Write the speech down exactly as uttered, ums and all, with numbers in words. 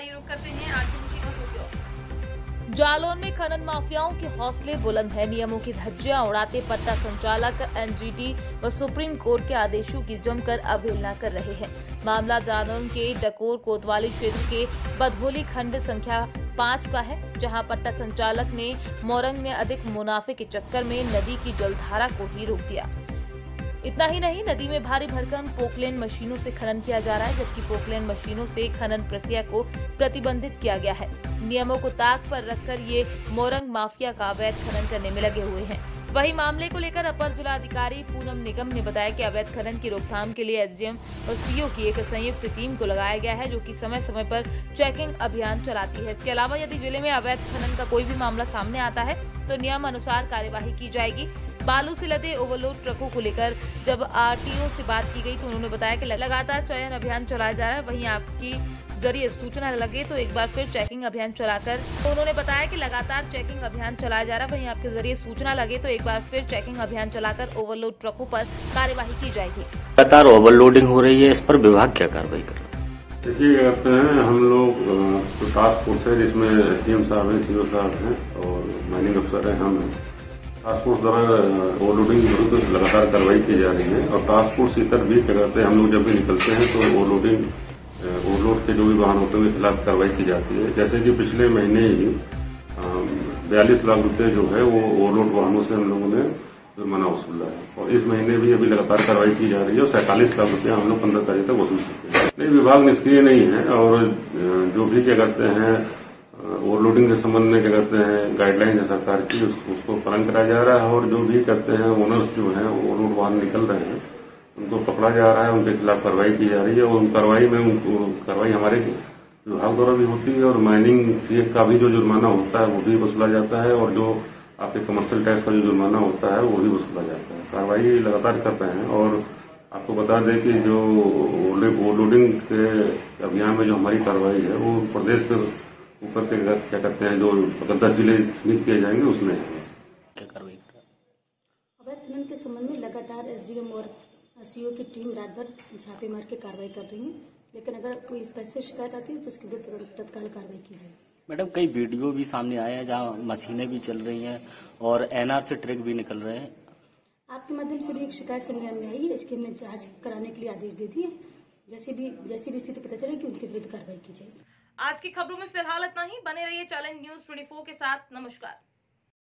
आइए रुक करते हैं आज की खबरों की ओर। जालौन में खनन माफियाओं के हौसले बुलंद है। नियमों की धज्जियां उड़ाते पट्टा संचालक एनजीटी व सुप्रीम कोर्ट के आदेशों की जमकर अवहेलना कर रहे हैं। मामला जालौन के डकोर कोतवाली क्षेत्र के बधोली खंड संख्या पाँच का है, जहां पट्टा संचालक ने मोरंग में अधिक मुनाफे के चक्कर में नदी की जलधारा को ही रोक दिया। इतना ही नहीं, नदी में भारी भरकम पोकलेन मशीनों से खनन किया जा रहा है, जबकि पोकलेन मशीनों से खनन प्रक्रिया को प्रतिबंधित किया गया है। नियमों को ताक पर रखकर ये मोरंग माफिया का अवैध खनन करने में लगे हुए हैं। वहीं मामले को लेकर अपर जिलाधिकारी पूनम निगम ने बताया कि अवैध खनन की रोकथाम के लिए एसडीएम और सीओ की एक संयुक्त टीम को लगाया गया है, जो कि समय समय पर चेकिंग अभियान चलाती है। इसके अलावा यदि जिले में अवैध खनन का कोई भी मामला सामने आता है तो नियम अनुसार कार्यवाही की जाएगी। बालू से लदे ओवरलोड ट्रकों को लेकर जब आरटीओ से बात की गई तो उन्होंने बताया कि लगातार चयन अभियान चलाया जा रहा है। वहीं आपकी जरिए सूचना लगे तो एक बार फिर चेकिंग अभियान चलाकर तो उन्होंने बताया कि लगातार चेकिंग अभियान चलाया जा रहा है। वहीं आपके जरिए सूचना लगे तो एक बार फिर चेकिंग अभियान चलाकर ओवरलोड ट्रकों पर कार्यवाही की जाएगी। लगातार ओवरलोडिंग हो रही है, इस पर विभाग क्या कार्रवाई कर रहा है? देखिए, कहते हैं हम लोग तो टास्क फोर्स है जिसमें एसडीएम साहब हैं, सीओ साहब हैं और माइनिंग अफसर हैं, हम हैं। टास्क फोर्स द्वारा ओवरलोडिंग विरुद्ध लगातार कार्रवाई की जा रही है और टास्क फोर्स इतर भी क्या कहते हैं, हम लोग जब भी निकलते हैं तो ओवरलोडिंग ओवरलोड के जो भी वाहन होते हैं उनके खिलाफ कार्रवाई की जाती है। जैसे कि पिछले महीने ही बयालीस लाख रुपए जो है वो ओवरलोड वाहनों से हम लोगों ने जुर्माना वसूला है और इस महीने भी अभी लगातार कार्रवाई की जा रही है और सैंतालीस लाख रुपया हम लोग पंद्रह तारीख तक वसूल सकते हैं। नहीं, विभाग निष्क्रिय नहीं है और जो भी क्या कहते हैं ओवरलोडिंग के संबंध में क्या कहते हैं गाइडलाइन है सरकार की, उसको, उसको पालन कराया जा रहा है और जो भी कहते हैं ओनर्स जो है ओवरलोड वाहन निकल रहे हैं उनको पकड़ा जा रहा है, उनके खिलाफ कार्रवाई की जा रही है और उन कार्रवाई में उनको कार्रवाई हमारे विभाग द्वारा भी होती है और माइनिंग फी का भी जो जुर्माना होता है वो भी वसूला जाता है और जो आपके कमर्शियल टैक्स का जो जुर्माना होता है वो भी वसूला जाता है। कार्रवाई लगातार कर रहे हैं और आपको बता दें कि जो ओवरलोडिंग के अभियान में जो हमारी कार्रवाई है वो प्रदेश के ऊपर के क्या कहते हैं जो अगर दस जिले चिन्हित किए जाएंगे उसमें क्या कार्रवाई कर रहा है? अवैध खनन के संबंध में लगातार एसडीएम और सीओ की टीम रात भर छापे मार के कार्रवाई कर रही है, लेकिन अगर कोई स्पेसिफिक शिकायत आती है तो उसके विरुद्ध तत्काल कार्रवाई की जाए। मैडम, कई वीडियो भी सामने आए हैं जहां मशीनें भी चल रही हैं और एनआर से ट्रक भी निकल रहे हैं। आपके माध्यम से भी एक शिकायत संज्ञान में आई है, इसकी हमने जांच कराने के लिए आदेश दे दिए। जैसे भी जैसी भी स्थिति पता चलेगी उनके विरुद्ध कार्रवाई की जाएगी। आज की खबरों में फिलहाल इतना ही। बने रहिए चैलेंज न्यूज चौबीस के साथ। नमस्कार।